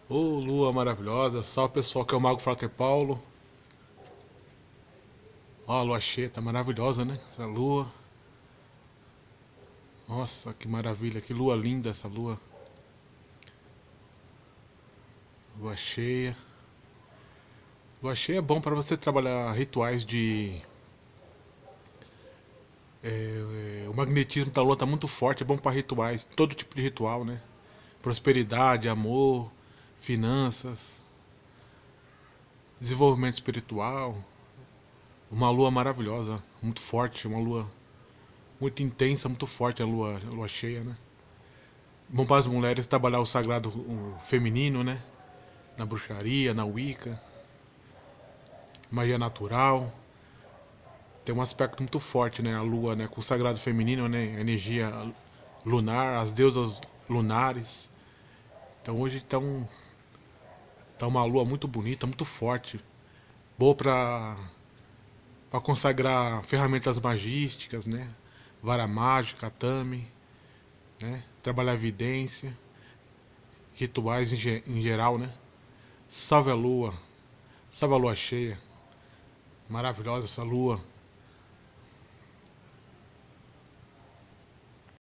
Ô, lua maravilhosa. Salve pessoal, que é o Mago Frater Paulo. Ó, a lua cheia, tá maravilhosa, né? Essa lua. Nossa, que maravilha, que lua linda essa lua. Lua cheia. Lua cheia é bom para você trabalhar rituais de. O magnetismo da lua tá muito forte, é bom para rituais, todo tipo de ritual, né? Prosperidade, amor, finanças, desenvolvimento espiritual. Uma lua maravilhosa, muito forte, uma lua muito intensa, muito forte a lua cheia, né? Bom para as mulheres trabalhar o sagrado o feminino, né? Na bruxaria, na Wicca, magia natural. Tem um aspecto muito forte, né? A lua, né? Com o sagrado feminino, né? A energia lunar, as deusas lunares. Então hoje tá uma lua muito bonita, muito forte. Boa para consagrar ferramentas magísticas, né? Vara mágica, atame, né? Trabalhar evidência, rituais em geral, né? Salve a lua cheia. Maravilhosa essa lua.